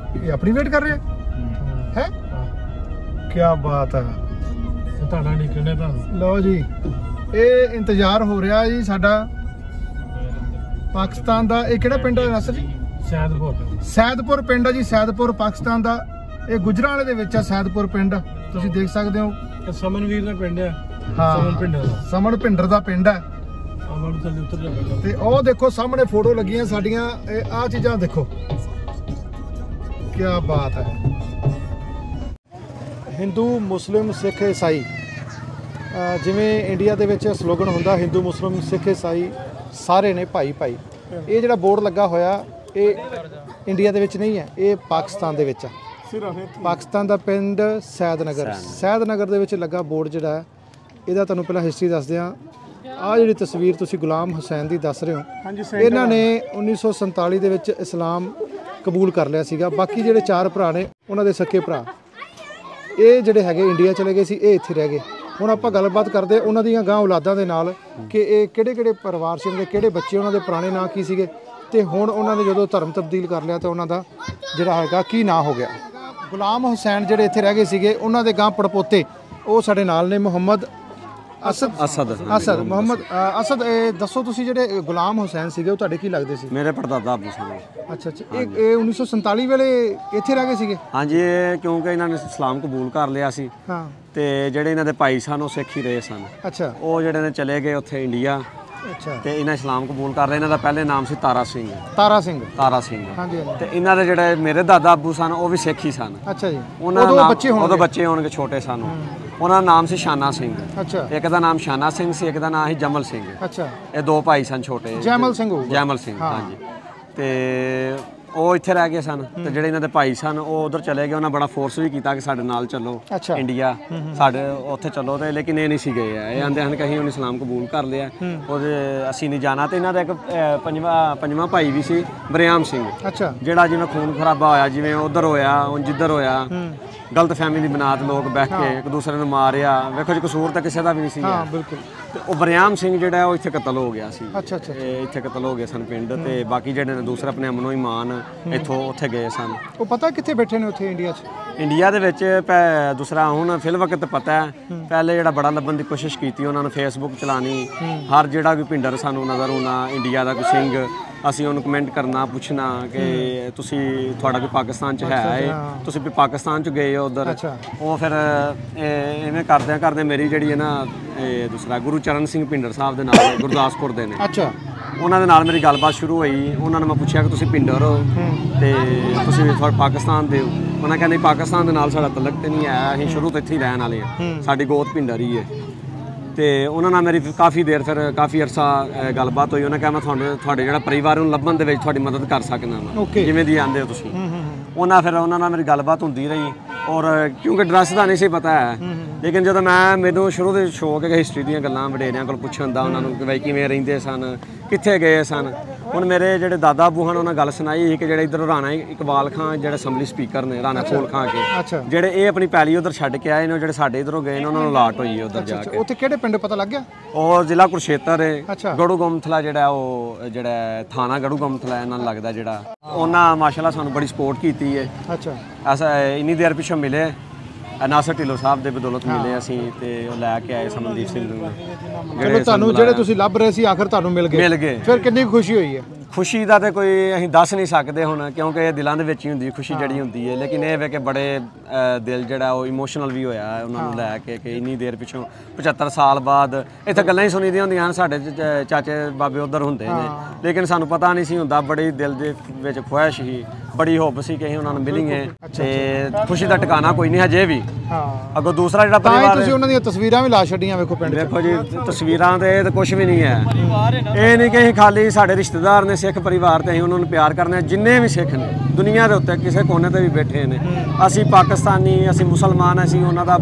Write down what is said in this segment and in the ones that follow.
ये अपनी वेट कर रहे हैं? क्या बात है। लो जी ये इंतजार हो रहा जी साडा पाकिस्तान दा। ये किहड़ा पिंड है नासर जी? सैदपुर पिंड है जी, सैदपुर पाकिस्तान दा। ये गुजरांवाले दे विच है सैदपुर पिंड, तुसीं देख सकदे हो। समनवीर दा पिंड है। हाँ समन भिंडर दा पिंड है। ते ओ देखो सामने फोटो लगियां साडियां, आ चीज़ां देखो, क्या बात है। हिंदू मुस्लिम सिख ईसाई, जिवें इंडिया दे विच स्लोगन हुंदा हिंदू मुस्लिम सिख ईसाई सारे ने भाई भाई। ये जिहड़ा बोर्ड लगा होया ये इंडिया दे विच नहीं है, ये पाकिस्तान दे विच है। पाकिस्तान दा पिंड सैदनगर, सैदनगर दे विच लगा बोर्ड जिहड़ा है। ਇਹਦਾ ਤੁਹਾਨੂੰ ਪਹਿਲਾਂ ਹਿਸਟਰੀ ਦੱਸਦੇ ਹਾਂ। ਆਹ ਜਿਹੜੀ ਤਸਵੀਰ ਤੁਸੀਂ ਗੁਲਾਮ ਹੁਸੈਨ ਦੀ ਦੱਸ ਰਹੇ ਹੋ, ਇਹਨਾਂ ਨੇ 1947 ਦੇ ਵਿੱਚ ਇਸਲਾਮ ਕਬੂਲ ਕਰ ਲਿਆ ਸੀਗਾ। ਬਾਕੀ ਜਿਹੜੇ 4 ਭਰਾ ਨੇ ਉਹਨਾਂ ਦੇ ਸਕੇ ਭਰਾ, ਇਹ ਜਿਹੜੇ ਹੈਗੇ ਇੰਡੀਆ ਚਲੇ ਗਏ ਸੀ, ਇਹ ਇੱਥੇ ਰਹਿ ਗਏ। ਹੁਣ ਆਪਾਂ ਗੱਲਬਾਤ ਕਰਦੇ ਉਹਨਾਂ ਦੀਆਂ ਗਾਂ ਔਲਾਦਾਂ ਦੇ ਨਾਲ ਕਿ ਇਹ ਕਿਹੜੇ ਪਰਿਵਾਰ ਸੀ, ਉਹਨਾਂ ਦੇ ਕਿਹੜੇ ਬੱਚੇ, ਉਹਨਾਂ ਦੇ ਪੁਰਾਣੇ ਨਾਂ ਕੀ ਸੀਗੇ, ਤੇ ਹੁਣ ਉਹਨਾਂ ਨੇ ਜਦੋਂ ਧਰਮ ਤਬਦੀਲ ਕਰ ਲਿਆ ਤਾਂ ਉਹਨਾਂ ਦਾ ਜਿਹੜਾ ਹੈਗਾ ਕੀ ਨਾਂ ਹੋ ਗਿਆ। ਗੁਲਾਮ ਹੁਸੈਨ ਜਿਹੜੇ ਇੱਥੇ ਰਹਿ ਗਏ ਸੀਗੇ, ਉਹਨਾਂ ਦੇ ਗਾਂ ਪੜਪੋਤੇ ਉਹ ਸਾਡੇ ਨਾਲ ਨੇ। ਮੁਹੰਮਦ ਅਸਦ ਮੁਹੰਮਦ ਅਸਦ, ਦੱਸੋ ਤੁਸੀਂ ਜਿਹੜੇ ਗੁਲਾਮ ਹੁਸੈਨ ਸੀਗੇ ਉਹ ਤੁਹਾਡੇ ਕੀ ਲੱਗਦੇ ਸੀ? ਮੇਰੇ ਪੜਦਾਦਾ ਆਬੂ ਸਨ। ਅੱਛਾ ਅੱਛਾ, ਇਹ 1947 ਵੇਲੇ ਇੱਥੇ ਰਹਿ ਗਏ ਸੀਗੇ? ਹਾਂਜੀ, ਕਿਉਂਕਿ ਇਹਨਾਂ ਨੇ ਇਸਲਾਮ ਕਬੂਲ ਕਰ ਲਿਆ ਸੀ। ਹਾਂ, ਤੇ ਜਿਹੜੇ ਇਹਨਾਂ ਦੇ ਭਾਈ ਸਨ ਉਹ ਸਿੱਖ ਹੀ ਰਹੇ ਸਨ। ਅੱਛਾ, ਉਹ ਜਿਹੜੇ ਨੇ ਚਲੇ ਗਏ ਉੱਥੇ ਇੰਡੀਆ। ਅੱਛਾ, ਤੇ ਇਹਨਾਂ ਇਸਲਾਮ ਕਬੂਲ ਕਰ ਲਿਆ। ਇਹਨਾਂ ਦਾ ਪਹਿਲੇ ਨਾਮ ਸੀ ਤਾਰਾ ਸਿੰਘ। ਹਾਂਜੀ। ਤੇ ਇਹਨਾਂ ਦੇ ਜਿਹੜੇ ਮੇਰੇ ਦਾਦਾ ਆਬੂ ਸਨ ਉਹ ਵੀ ਸਿੱਖ ਹੀ ਸਨ। ਅੱਛਾ ਜੀ, ਉਹਨਾਂ ਦੇ ਬੱਚੇ ਹੋਣਗੇ ਛੋਟੇ ਸਨ। ਉਹਨਾਂ ਦਾ ਨਾਮ ਸੀ ਸ਼ਾਨਾ ਸਿੰਘ। ਅੱਛਾ, ਇੱਕ ਦਾ ਨਾਮ ਸ਼ਾਨਾ ਸਿੰਘ ਸੀ, ਇੱਕ ਦਾ ਨਾਮ ਸੀ ਜਮਲ ਸਿੰਘ। ਅੱਛਾ, ਇਹ 2 ਭਾਈ ਸਨ ਛੋਟੇ। ਜੈਮਲ ਸਿੰਘ ਹਾਂਜੀ। ਤੇ ਉਹ ਇੱਥੇ ਰਹਿ ਗਏ ਸਨ। ਤੇ ਜਿਹੜੇ ਇਹਨਾਂ ਦੇ ਭਾਈ ਸਨ ਉਹ ਉਧਰ ਚਲੇ ਗਏ। ਉਹਨਾਂ ਬੜਾ ਫੋਰਸ ਵੀ ਕੀਤਾ ਕਿ ਸਾਡੇ ਨਾਲ ਚੱਲੋ ਇੰਡੀਆ, ਸਾਡੇ ਉੱਥੇ ਚੱਲੋ, ਤੇ ਲੇਕਿਨ ਇਹ ਨਹੀਂ ਸੀ ਗਏ। ਇਹ ਆਂਦੇ ਹਨ ਕਿ ਅਸੀਂ ਹੁਣ ਇਸਲਾਮ ਕਬੂਲ ਕਰ ਲਿਆ, ਉਹਦੇ ਅਸੀਂ ਨਹੀਂ ਜਾਣਾ। ਤੇ ਇਹਨਾਂ ਦਾ ਇੱਕ ਪੰਜਵਾਂ ਭਾਈ ਵੀ ਸੀ, ਬਰਿਆਮ ਸਿੰਘ। ਅੱਛਾ, ਜਿਹੜਾ ਜਿਵੇਂ ਖੂਨ ਖਰਾਬਾ ਹੋਇਆ, ਜਿਵੇਂ ਉਧਰ ਹੋਇਆ ਹੁਣ ਜਿੱਧਰ ਹੋਇਆ, ਗਲਤ ਫਹਿਮੀ ਦੀ ਬਣਾ ਤੇ ਲੋਕ ਬਹਿ ਕੇ ਇੱਕ ਦੂਸਰੇ ਨੂੰ ਮਾਰਿਆ। ਵੇਖੋ ਜੀ, ਕਸੂਰ ਤਾਂ ਕਿਸੇ ਦਾ ਵੀ ਨਹੀਂ ਸੀ। ਬਿਲਕੁਲ। ਤੇ ਉਹ ਬਰਿਆਮ ਸਿੰਘ ਜਿਹੜਾ ਉਹ ਇੱਥੇ ਕਤਲ ਹੋ ਗਿਆ ਸੀ। ਅੱਛਾ ਅੱਛਾ, ਇੱਥੇ ਕਤਲ ਹੋ ਗਏ ਸਨ ਪਿੰਡ। ਤੇ ਬਾਕੀ ਜਿਹੜੇ ਨੇ ਦੂਸਰੇ ਆਪਣੇ ਅਮਨੋ ਈਮਾਨ ਇੱਥੋਂ ਉੱਥੇ ਗਏ ਸਨ। ਉਹ ਪਤਾ ਕਿੱਥੇ ਬੈਠੇ ਨੇ ਉੱਥੇ ਇੰਡੀਆ 'ਚ? ਇੰਡੀਆ ਦੇ ਵਿੱਚ ਦੂਸਰਾ ਹੁਣ ਫਿਲ ਵਕਤ ਪਤਾ ਹੈ। ਪਹਿਲੇ ਜਿਹੜਾ ਬੜਾ ਲੱਭਣ ਦੀ ਕੋਸ਼ਿਸ਼ ਕੀਤੀ ਉਹਨਾਂ ਨੂੰ, ਫੇਸਬੁੱਕ ਚਲਾਣੀ, ਹਰ ਜਿਹੜਾ ਕੋਈ ਭਿੰਡਰ ਸਾਨੂੰ ਨਜ਼ਰ ਆਉਣਾ ਇੰਡੀਆ ਦਾ ਕੋਈ ਸਿੰਘ, ਅਸੀਂ ਉਹਨੂੰ ਕਮੈਂਟ ਕਰਨਾ, ਪੁੱਛਣਾ ਕਿ ਤੁਸੀਂ ਤੁਹਾਡਾ ਕੋਈ ਪਾਕਿਸਤਾਨ 'ਚ ਹੈ, ਤੁਸੀਂ ਵੀ ਪਾਕਿਸਤਾਨ 'ਚ ਗਏ ਹੋ ਉੱਧਰ। ਉਹ ਫਿਰ ਇਵੇਂ ਕਰਦੇ ਮੇਰੀ ਜਿਹੜੀ ਹੈ ਨਾ ਦੂਸਰਾ ਗੁਰੂ ਚਰਨ ਸਿੰਘ ਭਿੰਡਰ ਸਾਹਿਬ ਦੇ ਨਾਲ ਗੁਰਦਾਸਪੁਰ ਦੇ ਨੇ। ਅੱਛਾ, ਉਹਨਾਂ ਦੇ ਨਾਲ ਮੇਰੀ ਗੱਲਬਾਤ ਸ਼ੁਰੂ ਹੋਈ। ਉਹਨਾਂ ਨੇ ਮੈਂ ਪੁੱਛਿਆ ਕਿ ਤੁਸੀਂ ਭਿੰਡਰ ਹੋ ਤੇ ਤੁਸੀਂ ਤੁਹਾਡੇ ਪਾਕਿਸਤਾਨ ਦੇ ਹੋ? ਉਹਨਾਂ ਕਹਿੰਦੇ ਪਾਕਿਸਤਾਨ ਦੇ ਨਾਲ ਸਾਡਾ ਤਲਕ ਤੇ ਨਹੀਂ ਆਇਆ, ਅਸੀਂ ਸ਼ੁਰੂ ਤੋਂ ਇੱਥੇ ਹੀ ਰਹਿਣ ਵਾਲੇ ਹਾਂ, ਸਾਡੀ ਗੋਤ ਭਿੰਡਰ ਹੀ ਹੈ। ਤੇ ਉਹਨਾਂ ਨਾਲ ਮੇਰੀ ਕਾਫੀ ਦੇਰ ਫਿਰ ਕਾਫੀ ਅਰਸਾ ਗੱਲਬਾਤ ਹੋਈ। ਉਹਨਾਂ ਕਿਹਾ ਮੈਂ ਤੁਹਾਡੇ ਜਿਹੜਾ ਪਰਿਵਾਰ ਨੂੰ ਲੱਭਣ ਦੇ ਵਿੱਚ ਤੁਹਾਡੀ ਮਦਦ ਕਰ ਸਕਦਾ ਵਾ, ਜਿਵੇਂ ਦੀ ਆਉਂਦੇ ਹੋ ਤੁਸੀਂ। ਉਹਨਾਂ ਨਾਲ ਮੇਰੀ ਗੱਲਬਾਤ ਹੁੰਦੀ ਰਹੀ। ਔਰ ਕਿਉਂਕਿ ਡਰੈਸ ਦਾ ਨਹੀਂ ਸੀ ਪਤਾ ਹੈ, ਲੇਕਿਨ ਜਦੋਂ ਮੈਨੂੰ ਸ਼ੁਰੂ ਤੋਂ ਸ਼ੌਕ ਹੈ ਹਿਸਟਰੀ ਦੀਆਂ ਗੱਲਾਂ ਵਡੇਰਿਆਂ ਕੋਲ ਪੁੱਛਣ ਦਾ, ਉਹਨਾਂ ਨੂੰ ਕਿ ਬਈ ਕਿਵੇਂ ਰਹਿੰਦੇ ਸਨ, ਕਿੱਥੇ ਗਏ ਸਨ। ਹੁਣ ਮੇਰੇ ਜਿਹੜੇ ਦਾਦਾ ਆਬੂ ਹਨ ਉਹਨਾਂ ਗੱਲ ਸੁਣਾਈ ਸੀ ਕਿ ਜਿਹੜੇ ਇੱਧਰ ਰਾਣਾ ਇਕਬਾਲ ਖਾਨ ਜਿਹੜੇ ਅਸੈਂਬਲੀ ਸਪੀਕਰ ਨੇ, ਰਾਣਾ ਫੂਲ ਖਾਂ ਕੇ, ਜਿਹੜੇ ਇਹ ਆਪਣੀ ਪੈਲੀ ਉੱਧਰ ਛੱਡ ਕੇ ਆਏ ਨੇ, ਜਿਹੜੇ ਸਾਡੇ ਇੱਧਰੋਂ ਗਏ ਨੇ ਉਹਨਾਂ ਨੂੰ ਲਾਟ ਹੋਈ ਹੈ ਉੱਧਰ ਜਾ ਕੇ। ਉੱਥੇ ਕਿਹੜੇ ਪਿੰਡ ਪਤਾ ਲੱਗ ਗਿਆ? ਉਹ ਜ਼ਿਲ੍ਹਾ ਕੁਰਸ਼ੇਤਰ ਹੈ। ਗੜੂ ਗੋਮਥਲਾ ਜਿਹੜਾ ਥਾਣਾ ਗੜੂ ਗੋਮਥਲਾ ਇਹਨਾਂ ਨੂੰ ਲੱਗਦਾ, ਜਿਹੜਾ ਉਹਨਾਂ ਮਾਸ਼ਾਅੱਲਾ ਸਾਨੂੰ ਬੜੀ ਸਪੋਰਟ ਕੀਤੀ ਹੈ। ਅੱਛਾ, ਇੰਨੀ ਦੇਰ ਪਿੱਛੋਂ ਮਿਲੇ ਨਾਸਰ ਢਿੱਲੋਂ ਸਾਹਿਬ ਦੇ ਬਦੌਲਤ ਮਿਲੇ ਅਸੀਂ, ਤੇ ਉਹ ਲੈ ਕੇ ਆਏ ਸਮਨਦੀਪ ਸਿੰਘ ਨੂੰ। ਜਿਹੜੇ ਤੁਸੀਂ ਲੱਭ ਰਹੇ ਸੀ ਆਖਰ ਤੁਹਾਨੂੰ ਮਿਲ ਗਏ, ਫਿਰ ਕਿੰਨੀ ਖੁਸ਼ੀ ਹੋਈ ਹੈ? ਖੁਸ਼ੀ ਦਾ ਤਾਂ ਕੋਈ ਅਸੀਂ ਦੱਸ ਨਹੀਂ ਸਕਦੇ ਹੁਣ, ਕਿਉਂਕਿ ਇਹ ਦਿਲਾਂ ਦੇ ਵਿੱਚ ਹੀ ਹੁੰਦੀ ਖੁਸ਼ੀ ਜਿਹੜੀ ਹੁੰਦੀ ਹੈ। ਲੇਕਿਨ ਇਹ ਵੇ ਕਿ ਬੜੇ ਦਿਲ ਜਿਹੜਾ ਉਹ ਇਮੋਸ਼ਨਲ ਵੀ ਹੋਇਆ ਉਹਨਾਂ ਨੂੰ ਲੈ ਕੇ ਕਿ ਇੰਨੀ ਦੇਰ ਪਿੱਛੋਂ 75 ਸਾਲ ਬਾਅਦ। ਇੱਥੇ ਗੱਲਾਂ ਹੀ ਸੁਣੀ ਦੀਆਂ ਹੁੰਦੀਆਂ ਹਨ, ਸਾਡੇ ਚਾਚੇ ਬਾਬੇ ਉੱਧਰ ਹੁੰਦੇ ਨੇ, ਲੇਕਿਨ ਸਾਨੂੰ ਪਤਾ ਨਹੀਂ ਸੀ ਹੁੰਦਾ। ਬੜੀ ਦਿਲ ਦੇ ਵਿੱਚ ਖੁਆਇਸ਼ ਸੀ, ਬੜੀ ਹੋਪ ਸੀ ਕਿ ਅਸੀਂ ਉਹਨਾਂ ਨੂੰ ਮਿਲੀਏ, ਤੇ ਖੁਸ਼ੀ ਦਾ ਟਿਕਾਣਾ ਕੋਈ ਨਹੀਂ ਹਜੇ ਵੀ। ਅੱਗੋਂ ਦੂਸਰਾ ਜਿਹੜਾ ਪਰਿਵਾਰ, ਤੁਸੀਂ ਉਹਨਾਂ ਦੀਆਂ ਤਸਵੀਰਾਂ ਵੀ ਲਾ ਛੱਡੀਆਂ, ਵੇਖੋ ਪਿੰਡ। ਵੇਖੋ ਜੀ, ਤਸਵੀਰਾਂ ਤੇ ਕੁਝ ਵੀ ਨਹੀਂ ਹੈ। ਇਹ ਨਹੀਂ ਕਿ ਅਸੀਂ ਖਾਲੀ ਸਾਡੇ ਰਿਸ਼ਤੇਦਾਰ ਨੇ ਸਿੱਖ ਪਰਿਵਾਰ, ਤੇ ਅਸੀਂ ਉਹਨਾਂ ਨੂੰ ਪਿਆਰ ਕਰਨੇ। ਜਿੰਨੇ ਵੀ ਸਿੱਖ ਨੇ ਦੁਨੀਆ ਦੇ ਉੱਤੇ ਕਿਸੇ ਕੋਨੇ ਤੇ ਵੀ ਬੈਠੇ ਨੇ, ਅਸੀਂ ਪਾਕਿਸਤਾਨੀ, ਅਸੀਂ ਮੁਸਲਮਾਨ, ਅਸੀਂ ਉਹਨਾਂ ਦਾ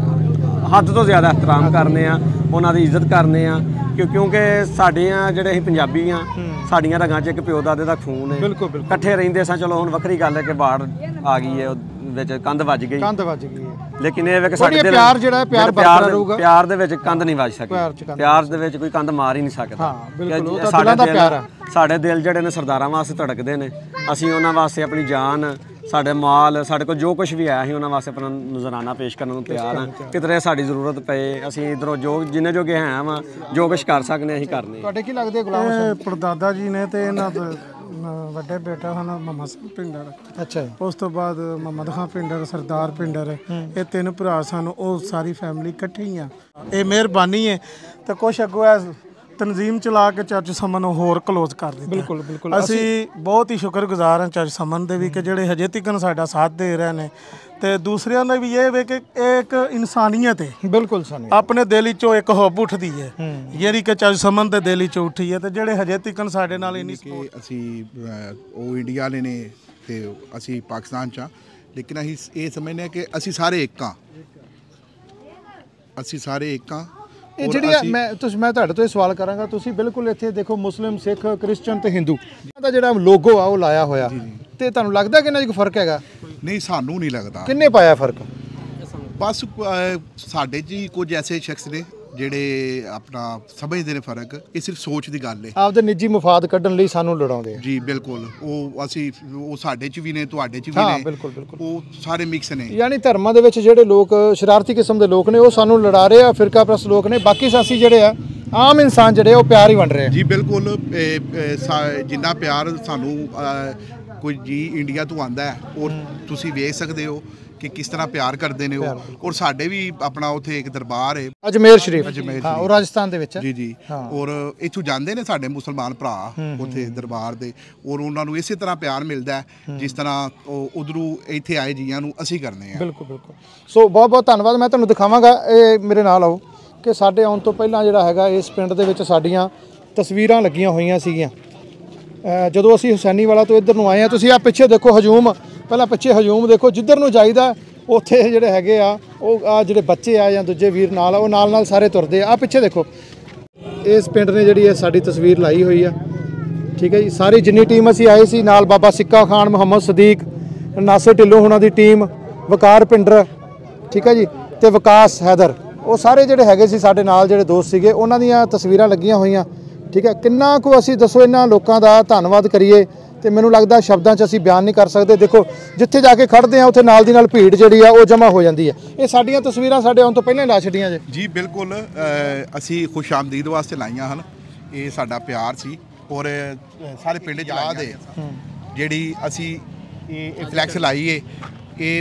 ਹੱਦ ਤੋਂ ਜ਼ਿਆਦਾ ਇਹਤਰਾਮ ਕਰਨੇ ਆ, ਉਹਨਾਂ ਦੀ ਇੱਜ਼ਤ ਕਰਨੇ ਆ, ਕਿਉਂਕਿ ਸਾਡੀਆਂ ਜਿਹੜੇ ਅਸੀਂ ਪੰਜਾਬੀ ਆ, ਸਾਡੀਆਂ ਰਗਾਂ 'ਚ ਇੱਕ ਪਿਓ ਦਾਦੇ ਦਾ ਖੂਨ ਹੈ, ਇਕੱਠੇ ਰਹਿੰਦੇ ਸਾਂ। ਚਲੋ ਹੁਣ ਵੱਖਰੀ ਗੱਲ ਹੈ ਕਿ ਬਾੜ ਆ ਗਈ ਹੈ, ਵਿੱਚ ਕੰਧ ਵੱਜ ਗਈ ਹੈ। ਲੇਕਿਨ ਇਹ ਵੇ ਕਿ ਸਾਡੇ ਪਿਆਰ ਜਿਹੜਾ ਪਿਆਰ ਬਰਕਰਾਰ ਰਹੂਗਾ। ਪਿਆਰ ਦੇ ਵਿੱਚ ਕੰਧ ਨਹੀਂ ਵੱਜ ਸਕਦੀ, ਪਿਆਰ ਦੇ ਵਿੱਚ ਕੋਈ ਕੰਧ ਮਾਰ ਹੀ ਨਹੀਂ ਸਕਦਾ। ਹਾਂ ਬਿਲਕੁਲ, ਉਹ ਤਾਂ ਦਿਲਾਂ ਦਾ ਪਿਆਰ ਆ। ਸਾਡੇ ਦਿਲ ਜਿਹੜੇ ਨੇ ਸਰਦਾਰਾਂ ਵਾਸਤੇ ਧੜਕਦੇ ਨੇ, ਅਸੀਂ ਉਹਨਾਂ ਵਾਸਤੇ ਆਪਣੀ ਜਾਨ, ਸਾਡੇ ਮਾਲ, ਸਾਡੇ ਕੋਲ ਜੋ ਕੁਝ ਵੀ ਆਇਆ ਅਸੀਂ ਉਹਨਾਂ ਵਾਸਤੇ ਆਪਣਾ ਨਜ਼ਰਾਨਾ ਪੇਸ਼ ਕਰਨ ਨੂੰ ਤਿਆਰ ਹਾਂ। ਕਿਤੇ ਸਾਡੀ ਜ਼ਰੂਰਤ ਪਏ ਅਸੀਂ ਇਧਰੋਂ ਜੋ ਜਿੰਨੇ ਜੋਗੇ ਹੈ ਵਾ ਜੋ ਕੁਝ ਕਰ ਸਕਦੇ ਅਸੀਂ ਕਰਨੇ। ਤੁਹਾਡੇ ਕੀ ਲੱਗਦੇ ਗੁਲਾਮ ਸਿੰਘ? ਪੜਦਾਦਾ ਜੀ ਨੇ ਤੇ ਇਹਨਾਂ ਦੇ ਵੱਡੇ ਬੇਟਾ ਹਨ ਮੁਹੰਮਦ ਸਿੰਘ ਪਿੰਡਰ। ਅੱਛਾ। ਉਸ ਤੋਂ ਬਾਅਦ ਮੁਹੰਮਦ ਖਾਨ ਪਿੰਡਰ, ਸਰਦਾਰ ਪਿੰਡਰ, ਇਹ 3 ਭਰਾ ਸਨ। ਉਹ ਸਾਰੀ ਫੈਮਿਲੀ ਇਕੱਠੀ ਆ। ਇਹ ਮਿਹਰਬਾਨੀ ਹੈ ਤੇ ਕੁਛ ਅੱਗੋਂ ਤਨਜ਼ੀਮ ਚਲਾ ਕੇ ਚਰਚ ਸਮਨ ਨੂੰ ਹੋਰ ਕਲੋਜ਼ ਕਰ ਦਿੱਤਾ। ਬਿਲਕੁਲ ਬਿਲਕੁਲ, ਅਸੀਂ ਬਹੁਤ ਹੀ ਸ਼ੁਕਰਗੁਜ਼ਾਰ ਹਾਂ ਚਰਚ ਸਮਨ ਦੇ ਵੀ ਕਿ ਜਿਹੜੇ ਹਜੇ ਤੱਕ ਸਾਡਾ ਸਾਥ ਦੇ ਰਹੇ ਨੇ। ਤੇ ਦੂਸਰਿਆਂ ਦਾ ਵੀ ਇਹ ਵੇ ਕਿ ਇਹ ਇੱਕ ਇਨਸਾਨੀਅਤ ਹੈ। ਬਿਲਕੁਲ ਸਾਨੂੰ ਆਪਣੇ ਦਿਲ ਚੋਂ ਇੱਕ ਹੁੱਬ ਉੱਠਦੀ ਹੈ ਜਿਹੜੀ ਕਿ ਚਰਚ ਸਮਨ ਦੇ ਦਿਲ ਚੋਂ ਉੱਠੀ ਹੈ। ਤੇ ਜਿਹੜੇ ਹਜੇ ਤੱਕ ਸਾਡੇ ਨਾਲ ਇੰਨੀ ਕਿ ਅਸੀਂ ਉਹ ਇੰਡੀਆ ਵਾਲੇ ਨੇ ਤੇ ਅਸੀਂ ਪਾਕਿਸਤਾਨ 'ਚ, ਲੇਕਿਨ ਅਸੀਂ ਇਹ ਸਮਝਦੇ ਹਾਂ ਕਿ ਅਸੀਂ ਸਾਰੇ ਇੱਕ ਹਾਂ, ਅਸੀਂ ਸਾਰੇ ਇੱਕ ਹਾਂ। ਇਹ ਜਿਹੜੀ ਮੈਂ ਤੁਹਾਡੇ ਤੋਂ ਇਹ ਸਵਾਲ ਕਰਾਂਗਾ, ਤੁਸੀਂ ਬਿਲਕੁਲ ਇੱਥੇ ਦੇਖੋ ਮੁਸਲਿਮ, ਸਿੱਖ, ਕ੍ਰਿਸਚਨ ਤੇ ਹਿੰਦੂ ਦਾ ਜਿਹੜਾ ਲੋਗੋ ਆ ਉਹ ਲਾਇਆ ਹੋਇਆ, ਤੇ ਤੁਹਾਨੂੰ ਲੱਗਦਾ ਕਿ ਇਹਨਾਂ 'ਚ ਕੋਈ ਫਰਕ ਹੈਗਾ? ਨਹੀਂ, ਸਾਨੂੰ ਨਹੀਂ ਲੱਗਦਾ। ਕਿੰਨੇ ਪਾਇਆ ਫਰਕ? ਬਸ ਸਾਡੇ 'ਚ ਹੀ ਕੁਝ ਐਸੇ ਸ਼ਖਸ ਨੇ ਜਿਹੜੇ ਆਪਣਾ ਸਮਝਦੇ ਨੇ ਫਰਕ। ਇਹ ਸਿਰਫ ਸੋਚ ਦੀ ਗੱਲ ਹੈ। ਆਪਦੇ ਨਿੱਜੀ ਮਫਾਦ ਕੱਢਣ ਲਈ ਸਾਨੂੰ ਲੜਾਉਂਦੇ ਆ। ਜੀ ਬਿਲਕੁਲ, ਉਹ ਸਾਡੇ 'ਚ ਵੀ ਨੇ, ਤੁਹਾਡੇ 'ਚ ਵੀ ਨੇ। ਬਿਲਕੁਲ ਬਿਲਕੁਲ, ਉਹ ਸਾਰੇ ਮਿਕਸ ਨੇ। ਯਾਨੀ ਧਰਮਾਂ ਦੇ ਵਿੱਚ ਜਿਹੜੇ ਲੋਕ ਸ਼ਰਾਰਤੀ ਕਿਸਮ ਦੇ ਲੋਕ ਨੇ ਉਹ ਸਾਨੂੰ ਲੜਾ ਰਹੇ ਆ, ਫਿਰਕਾ ਪ੍ਰਸਤ ਲੋਕ ਨੇ। ਬਾਕੀ ਸਾਸੀ ਜਿਹੜੇ ਆ ਆਮ ਇਨਸਾਨ ਜਿਹੜੇ ਉਹ ਪਿਆਰ ਹੀ ਵੰਡ ਰਹੇ ਆ। ਜੀ ਬਿਲਕੁਲ, ਜਿੰਨਾ ਪਿਆਰ ਸਾਨੂੰ ਕੋਈ ਜੀ ਇੰਡੀਆ ਤੋਂ ਆਉਂਦਾ ਹੈ, ਔਰ ਤੁਸੀਂ ਵੇਖ ਸਕਦੇ ਹੋ ਕਿ ਕਿਸ ਤਰ੍ਹਾਂ ਪਿਆਰ ਕਰਦੇ ਨੇ ਉਹ। ਔਰ ਸਾਡੇ ਵੀ ਆਪਣਾ ਉੱਥੇ ਇੱਕ ਦਰਬਾਰ ਹੈ ਅਜਮੇਰ ਸ਼ਰੀਫ, ਹਾਂ ਉਹ ਰਾਜਸਥਾਨ ਦੇ ਵਿੱਚ। ਜੀ ਔਰ ਇੱਥੋਂ ਜਾਂਦੇ ਨੇ ਸਾਡੇ ਮੁਸਲਮਾਨ ਭਰਾ ਉੱਥੇ ਦਰਬਾਰ ਦੇ, ਔਰ ਉਹਨਾਂ ਨੂੰ ਇਸੇ ਤਰ੍ਹਾਂ ਪਿਆਰ ਮਿਲਦਾ ਜਿਸ ਤਰ੍ਹਾਂ ਉਹ ਉਧਰੋਂ ਇੱਥੇ ਆਏ ਜੀਆਂ ਨੂੰ ਅਸੀਂ ਕਰਨੇ ਆ। ਬਿਲਕੁਲ ਬਿਲਕੁਲ। ਸੋ ਬਹੁਤ ਬਹੁਤ ਧੰਨਵਾਦ। ਮੈਂ ਤੁਹਾਨੂੰ ਦਿਖਾਵਾਂਗਾ, ਇਹ ਮੇਰੇ ਨਾਲ ਆਓ, ਕਿ ਸਾਡੇ ਆਉਣ ਤੋਂ ਪਹਿਲਾਂ ਜਿਹੜਾ ਹੈਗਾ ਇਸ ਪਿੰਡ ਦੇ ਵਿੱਚ ਸਾਡੀਆਂ ਤਸਵੀਰਾਂ ਲੱਗੀਆਂ ਹੋਈਆਂ ਸੀਗੀਆਂ ਜਦੋਂ ਅਸੀਂ ਹੁਸੈਨੀ ਵਾਲਾ ਤੋਂ ਇੱਧਰ ਨੂੰ ਆਏ ਆ। ਤੁਸੀਂ ਆ ਪਿੱਛੇ ਦੇਖੋ ਹਜੂਮ, ਪਹਿਲਾਂ ਪਿੱਛੇ ਹਜੂਮ ਦੇਖੋ, ਜਿੱਧਰ ਨੂੰ ਜਾਈਦਾ ਉੱਥੇ ਜਿਹੜੇ ਹੈਗੇ ਆ ਉਹ ਆ ਜਿਹੜੇ ਬੱਚੇ ਆ ਜਾਂ ਦੂਜੇ ਵੀਰ ਨਾਲ ਆ ਉਹ ਨਾਲ ਸਾਰੇ ਤੁਰਦੇ ਆ। ਪਿੱਛੇ ਦੇਖੋ, ਇਸ ਪਿੰਡ ਨੇ ਜਿਹੜੀ ਇਹ ਸਾਡੀ ਤਸਵੀਰ ਲਾਈ ਹੋਈ ਆ। ਠੀਕ ਹੈ ਜੀ, ਸਾਰੀ ਜਿੰਨੀ ਟੀਮ ਅਸੀਂ ਆਏ ਸੀ ਨਾਲ, ਬਾਬਾ ਸਿੱਕਾ ਖਾਨ, ਮੁਹੰਮਦ ਸਦੀਕ, ਨਾਸਰ ਢਿੱਲੋਂ ਹੁਣਾਂ ਦੀ ਟੀਮ, ਵਕਾਰ ਪਿੰਡਰ, ਠੀਕ ਹੈ ਜੀ, ਤੇ ਵਿਕਾਸ ਹੈਦਰ, ਉਹ ਸਾਰੇ ਜਿਹੜੇ ਹੈਗੇ ਸੀ ਸਾਡੇ ਨਾਲ ਜਿਹੜੇ ਦੋਸਤ ਸੀਗੇ, ਉਹਨਾਂ ਦੀਆਂ ਤਸਵੀਰਾਂ ਲੱਗੀਆਂ ਹੋਈਆਂ। ਠੀਕ ਹੈ, ਕਿੰਨਾ ਕੁ ਅਸੀਂ ਦੱਸੋ ਇਹਨਾਂ ਲੋਕਾਂ ਦਾ ਧੰਨਵਾਦ ਕਰੀਏ, ਤੇ ਮੈਨੂੰ ਲੱਗਦਾ ਸ਼ਬਦਾਂ 'ਚ ਅਸੀਂ ਬਿਆਨ ਨਹੀਂ ਕਰ ਸਕਦੇ। ਦੇਖੋ ਜਿੱਥੇ ਜਾ ਕੇ ਖੜਦੇ ਆ ਉੱਥੇ ਨਾਲ ਦੀ ਨਾਲ ਭੀੜ ਜਿਹੜੀ ਆ ਉਹ ਜਮ੍ਹਾਂ ਹੋ ਜਾਂਦੀ ਹੈ। ਇਹ ਸਾਡੀਆਂ ਤਸਵੀਰਾਂ ਸਾਡੇ ਆਉਣ ਤੋਂ ਪਹਿਲਾਂ ਹੀ ਲਾ ਛੱਡੀਆਂ ਜੀ ਬਿਲਕੁਲ, ਅਸੀਂ ਖੁਸ਼ ਆਮਦੀਦ ਵਾਸਤੇ ਲਾਈਆਂ ਹਨ। ਇਹ ਸਾਡਾ ਪਿਆਰ ਸੀ, ਔਰ ਸਾਰੇ ਪਿੰਡ 'ਚ ਯਾਦ ਹੈ ਜਿਹੜੀ ਅਸੀਂ ਇਹ ਫਲੈਕਸ ਲਾਈ ਹੈ। ਇਹ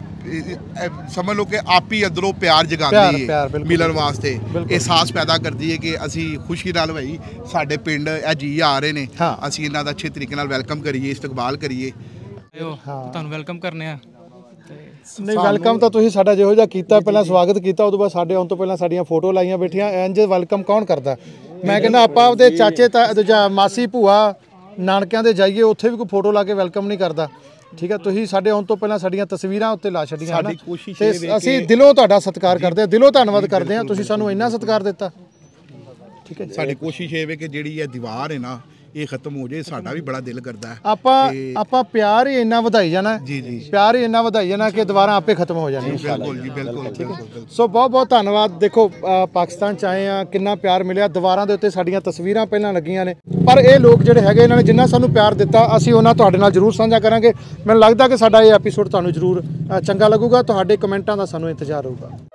ਸਮਝ ਲਓ ਕਿ ਆਪ ਹੀ ਅੰਦਰੋਂ ਪਿਆਰ ਜਗਾਉਂਦੀ ਹੈ ਮਿਲਣ ਵਾਸਤੇ, ਅਹਿਸਾਸ ਪੈਦਾ ਕਰਦੀ ਹੈ ਕਿ ਅਸੀਂ ਖੁਸ਼ੀ ਨਾਲ ਭਾਈ ਸਾਡੇ ਪਿੰਡ ਇਹ ਜੀ ਆ ਰਹੇ ਨੇ, ਅਸੀਂ ਇਹਨਾਂ ਦਾ ਅੱਛੇ ਤਰੀਕੇ ਨਾਲ ਵੈਲਕਮ ਕਰੀਏ, ਇਸਤਕਬਾਲ ਕਰੀਏ। ਤੁਹਾਨੂੰ ਵੈਲਕਮ ਕਰਨੇ ਆ। ਨਹੀਂ, ਵੈਲਕਮ ਤਾਂ ਤੁਸੀਂ ਸਾਡਾ ਜਿਹੋ ਜਿਹਾ ਕੀਤਾ, ਪਹਿਲਾਂ ਸਵਾਗਤ ਕੀਤਾ, ਉਦੋਂ ਬਾਅਦ ਸਾਡੇ ਆਉਣ ਤੋਂ ਪਹਿਲਾਂ ਸਾਡੀਆਂ ਫੋਟੋ ਲਾਈਆਂ ਬੈਠੀਆਂ। ਇੰਜ ਵੈਲਕਮ ਕੌਣ ਕਰਦਾ? ਮੈਂ ਕਹਿੰਦਾ ਆਪਾਂ ਆਪਦੇ ਚਾਚੇ ਤਾਂ ਦੂਜਾ ਮਾਸੀ ਭੂਆ ਨਾਨਕਿਆਂ ਦੇ ਜਾਈਏ, ਉੱਥੇ ਵੀ ਕੋਈ ਫੋਟੋ ਲਾ ਕੇ ਵੈਲਕਮ ਨਹੀਂ ਕਰਦਾ। ਠੀਕ ਹੈ, ਤੁਸੀਂ ਸਾਡੇ ਆਉਣ ਤੋਂ ਪਹਿਲਾਂ ਸਾਡੀਆਂ ਤਸਵੀਰਾਂ ਉੱਤੇ ਲਾ ਛੱਡੀਆਂ ਹਨ, ਤੇ ਅਸੀਂ ਦਿਲੋਂ ਤੁਹਾਡਾ ਸਤਿਕਾਰ ਕਰਦੇ ਹਾਂ, ਦਿਲੋਂ ਧੰਨਵਾਦ ਕਰਦੇ ਹਾਂ, ਤੁਸੀਂ ਸਾਨੂੰ ਇੰਨਾ ਸਤਿਕਾਰ ਦਿੱਤਾ। ਠੀਕ ਹੈ, ਸਾਡੀ ਕੋਸ਼ਿਸ਼ ਇਹ ਵੇ ਕਿ ਜਿਹੜੀ ਇਹ ਦੀਵਾਰ ਹੈ ਨਾ ਇਹ ਖਤਮ ਹੋ ਜਾਏ, ਸਾਡਾ ਵੀ ਬੜਾ ਦਿਲ ਕਰਦਾ ਹੈ। ਆਪਾਂ ਪਿਆਰ ਹੀ ਇੰਨਾ ਵਧਾਈ ਜਾਣਾ, ਪਿਆਰ ਹੀ ਇੰਨਾ ਵਧਾਈ ਜਾਣਾ ਕਿ ਦੁਬਾਰਾ ਆਪੇ ਖਤਮ ਹੋ ਜਾਣੀ। ਬਿਲਕੁਲ ਜੀ, ਬਿਲਕੁਲ। ਸੋ ਬਹੁਤ ਬਹੁਤ ਧੰਨਵਾਦ। ਦੇਖੋ ਪਾਕਿਸਤਾਨ 'ਚ ਆਏ ਆ, ਕਿੰਨਾ ਪਿਆਰ ਮਿਲਿਆ। ਦੀਵਾਰਾਂ ਦੇ ਉੱਤੇ ਸਾਡੀਆਂ ਤਸਵੀਰਾਂ ਪਹਿਲਾਂ ਲੱਗੀਆਂ ਨੇ, ਪਰ ਇਹ ਲੋਕ ਜਿਹੜੇ ਹੈਗੇ ਇਹਨਾਂ ਨੇ ਜਿੰਨਾ ਸਾਨੂੰ ਪਿਆਰ ਦਿੱਤਾ ਅਸੀਂ ਉਹਨਾਂ ਤੁਹਾਡੇ ਨਾਲ ਜ਼ਰੂਰ ਸਾਂਝਾ ਕਰਾਂਗੇ। ਮੈਨੂੰ ਲੱਗਦਾ ਕਿ ਸਾਡਾ ਇਹ ਐਪੀਸੋਡ ਤੁਹਾਨੂੰ ਜ਼ਰੂਰ ਚੰਗਾ ਲੱਗੂਗਾ। ਤੁਹਾਡੇ ਕਮੈਂਟਾਂ ਦਾ ਸਾਨੂੰ ਇੰਤਜ਼ਾਰ ਹੋਊਗਾ।